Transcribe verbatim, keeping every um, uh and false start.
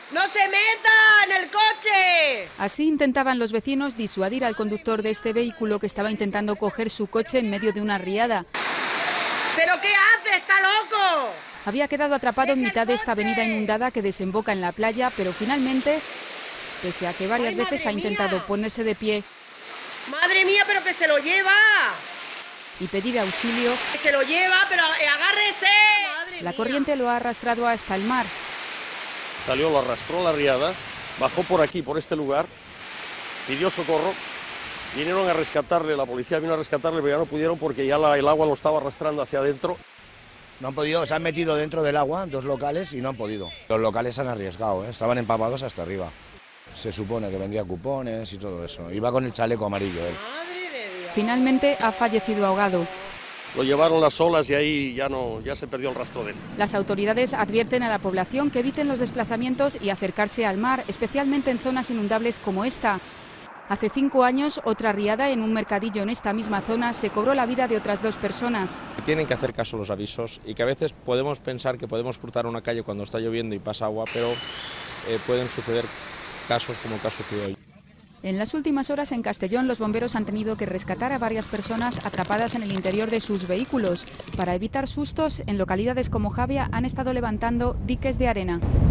¡No se meta en el coche! Así intentaban los vecinos disuadir al conductor de este vehículo que estaba intentando coger su coche en medio de una riada. ¿Pero qué hace? ¡Está loco! Había quedado atrapado en mitad de esta avenida inundada que desemboca en la playa, pero finalmente, pese a que varias ¡Ay, veces ha madre intentado mía! ponerse de pie ¡Madre mía, pero que se lo lleva! y pedir auxilio, ¡Que se lo lleva, pero agárrese! ¡Madre la mía! corriente lo ha arrastrado hasta el mar. Salió, lo arrastró la riada, bajó por aquí, por este lugar, pidió socorro, vinieron a rescatarle, la policía vino a rescatarle, pero ya no pudieron porque ya la, el agua lo estaba arrastrando hacia adentro. No han podido, se han metido dentro del agua, dos locales, y no han podido. Los locales se han arriesgado, ¿eh? Estaban empapados hasta arriba. Se supone que vendía cupones y todo eso. Iba con el chaleco amarillo él. Finalmente ha fallecido ahogado. Lo llevaron las olas y ahí ya, no, ya se perdió el rastro de él. Las autoridades advierten a la población que eviten los desplazamientos y acercarse al mar, especialmente en zonas inundables como esta. Hace cinco años, otra riada en un mercadillo en esta misma zona se cobró la vida de otras dos personas. Tienen que hacer caso a los avisos y que a veces podemos pensar que podemos cruzar una calle cuando está lloviendo y pasa agua, pero eh, pueden suceder casos como el que ha sucedido hoy. En las últimas horas en Castellón los bomberos han tenido que rescatar a varias personas atrapadas en el interior de sus vehículos. Para evitar sustos, en localidades como Javia han estado levantando diques de arena.